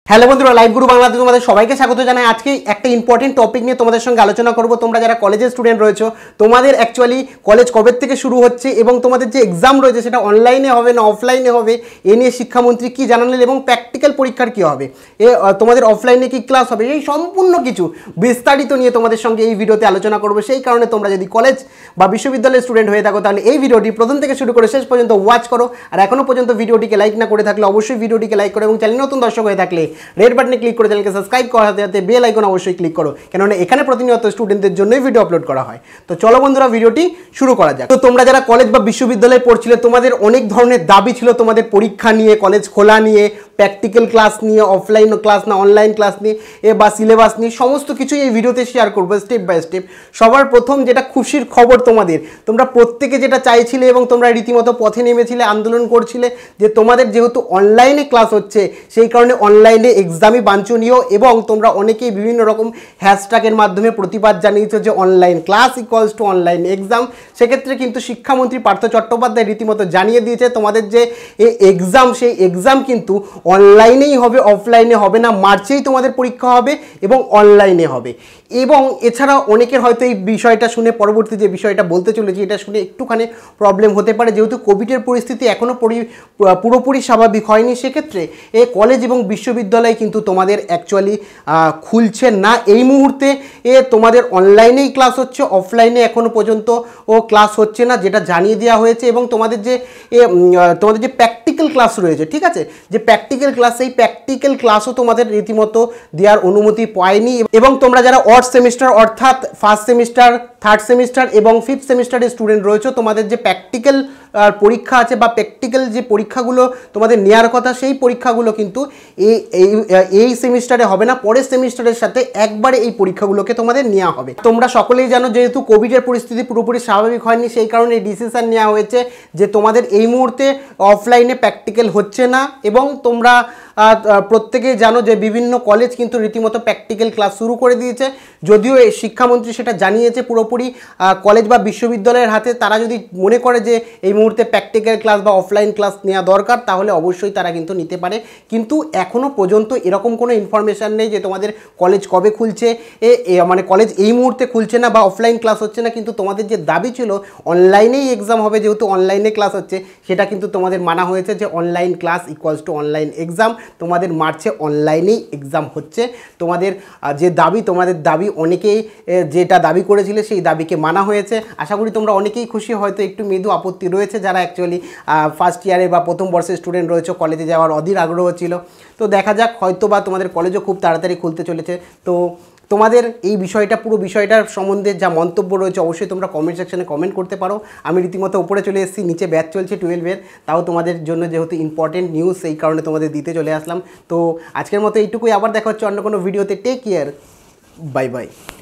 Hello বন্ধুরা, live গুরু বাংলাতে তোমাদের সবাইকে স্বাগত জানাই। আজকে একটা ইম্পর্টেন্ট টপিক নিয়ে তোমাদের সঙ্গে আলোচনা করব। তোমরা যারা কলেজের স্টুডেন্ট রয়েছো, তোমাদের অ্যাকচুয়ালি কলেজ কবে থেকে শুরু হচ্ছে এবং তোমাদের যে এক্সাম রয়েছে সেটা অনলাইনে হবে না অফলাইনে হবে, এ নিয়ে শিক্ষামন্ত্রী কী জানালেন এবং প্র্যাকটিক্যাল পরীক্ষার কী হবে, তোমাদের অফলাইনে কি ক্লাস হবে, এই সম্পূর্ণ কিছু বিস্তারিত নিয়ে তোমাদের সঙ্গে এই ভিডিওতে আলোচনা করবো। সেই কারণে তোমরা যদি কলেজ বা বিশ্ববিদ্যালয়ের স্টুডেন্ট হয়ে থাকো তাহলে এই ভিডিওটি প্রথম থেকে শুরু করে শেষ পর্যন্ত ওয়াচ করো। আর এখনও পর্যন্ত ভিডিওটিকে লাইক না করে থাকলে অবশ্যই ভিডিওটিকে লাইক করো এবং চ্যানেল নতুন দর্শক হয়ে থাকলে রেড বাটনে ক্লিক করে চ্যানেলকে সাবস্ক্রাইব করার সাথে সাথে বেল আইকন অবশ্যই ক্লিক করো, কেননা এখানে প্রতিনিয়ত স্টুডেন্টদের জন্যই ভিডিও আপলোড করা হয়। তো চলো বন্ধুরা, ভিডিওটি শুরু করা যাক। তো তোমরা যারা কলেজ বা বিশ্ববিদ্যালয়ে পড়ছিলে, তোমাদের অনেক ধরনের দাবি ছিল তোমাদের পরীক্ষা নিয়ে, কলেজ খোলা নিয়ে, প্র্যাকটিক্যাল ক্লাস নিয়ে, অফলাইন ক্লাস না অনলাইন ক্লাস নিয়ে বা সিলেবাস নিয়ে, সমস্ত কিছুই এই ভিডিওতে শেয়ার করবো স্টেপ বাই স্টেপ। সবার প্রথম যেটা খুশির খবর, তোমরা প্রত্যেকে যেটা চাইছিলে এবং তোমরা রীতিমতো পথে নেমেছিলে, আন্দোলন করছিলে যে তোমাদের যেহেতু অনলাইনে ক্লাস হচ্ছে সেই কারণে অনলাইনে এক্সামই বাঞ্ছনীয়, এবং তোমরা অনেকেই বিভিন্ন রকম হ্যাশট্যাগের মাধ্যমে প্রতিবাদ জানিয়েছো যে online class equals to online exam. সেক্ষেত্রে কিন্তু শিক্ষামন্ত্রী পার্থ চট্টোপাধ্যায় রীতিমতো জানিয়ে দিয়েছে তোমাদের যে এক্সাম, সেই এক্সাম কিন্তু অনলাইনেই হবে, অফলাইনে হবে না। মার্চেই তোমাদের পরীক্ষা হবে এবং অনলাইনে হবে। এবং এছাড়া অনেকের হয়তো এই বিষয়টা শুনে, পরবর্তী যে বিষয়টা বলতে চলেছি, এটা শুনে একটুখানি প্রবলেম হতে পারে, যেহেতু কোভিডের পরিস্থিতি এখনও পুরোপুরি স্বাভাবিক হয়নি। সেক্ষেত্রে এই কলেজ এবং বিশ্ববিদ্যালয় কিন্তু তোমাদের অ্যাকচুয়ালি খুলছে না এই মুহূর্তে। তোমাদের অনলাইনেই ক্লাস হচ্ছে, অফলাইনে এখনও পর্যন্ত ক্লাস হচ্ছে না, যেটা জানিয়ে দেওয়া হয়েছে। এবং তোমাদের যে প্র্যাকটিক্যাল ক্লাস রয়েছে, ঠিক আছে, যে প্র্যাকটিক্যাল ক্লাস, সেই প্র্যাকটিক্যাল ক্লাসও তোমাদের রীতিমতো দেওয়ার অনুমতি পায়নি। এবং তোমরা যারা সেমিস্টার অর্থাৎ ফার্স্ট সেমিস্টার, থার্ড সেমিস্টার এবং ফিফথ সেমিস্টারের স্টুডেন্ট রয়েছে, তোমাদের যে প্র্যাকটিক্যাল পরীক্ষা আছে বা প্র্যাকটিক্যাল যে পরীক্ষাগুলো তোমাদের নেওয়ার কথা, সেই পরীক্ষাগুলো কিন্তু এই সেমিস্টারে হবে না, পরের সেমিস্টারের সাথে একবারে এই পরীক্ষাগুলোকে তোমাদের নেওয়া হবে। তোমরা সকলেই জানো যেহেতু কোভিডের পরিস্থিতি পুরোপুরি স্বাভাবিক হয়নি, সেই কারণে ডিসিশন নেওয়া হয়েছে যে তোমাদের এই মুহূর্তে অফলাইনে প্র্যাকটিক্যাল হচ্ছে না। এবং তোমরা প্রত্যেকেই জানো যে বিভিন্ন কলেজ কিন্তু রীতিমতো প্র্যাকটিক্যাল ক্লাস শুরু করে দিয়েছে। যদিও শিক্ষামন্ত্রী সেটা জানিয়েছে পুরোপুরি কলেজ বা বিশ্ববিদ্যালয়ের হাতে, তারা যদি মনে করে যে এই মুহূর্তে প্র্যাকটিক্যাল ক্লাস বা অফলাইন ক্লাস নেওয়া দরকার, তাহলে অবশ্যই তারা কিন্তু নিতে পারে। কিন্তু এখনও পর্যন্ত এরকম কোনো ইনফরমেশান নেই যে তোমাদের কলেজ কবে খুলছে, মানে কলেজ এই মুহূর্তে খুলছে না বা অফলাইন ক্লাস হচ্ছে না। কিন্তু তোমাদের যে দাবি ছিল অনলাইনেই এক্সাম হবে, যেহেতু অনলাইনে ক্লাস হচ্ছে, সেটা কিন্তু তোমাদের মানা হয়েছে যে online class equals to online exam. তোমাদের মার্চে অনলাইনেই এক্সাম হচ্ছে। তোমাদের যে দাবি, তোমাদের দাবি অনেকেই যেটা দাবি করেছিলে সেই দাবিকে মানা হয়েছে। আশা করি তোমরা অনেকেই খুশি। হয়তো একটু মৃদু আপত্তি রয়েছে যারা অ্যাকচুয়ালি ফার্স্ট ইয়ারের বা প্রথম বর্ষের স্টুডেন্ট রয়েছে, কলেজে যাওয়ার অধীর আগ্রহ ছিল। তো দেখা যাক, হয়তো বা তোমাদের কলেজও খুব তাড়াতাড়ি খুলতে চলেছে। তো তোমাদের এই বিষয়টা, পুরো বিষয়টার সম্বন্ধে যা মন্তব্য রয়েছে অবশ্যই তোমরা কমেন্ট সেকশনে কমেন্ট করতে পারো। আমি রীতিমতো উপরে চলে এসেছি, নিচে ব্যাচ চলছে 12-এর, তাও তোমাদের জন্য যেহেতু ইম্পর্টেন্ট নিউজ সেই কারণে তোমাদের দিতে চলে আসলাম। তো আজকের মতো এইটুকুই, আবার দেখা হচ্ছে অন্য কোনো ভিডিওতে। Take care, bye by.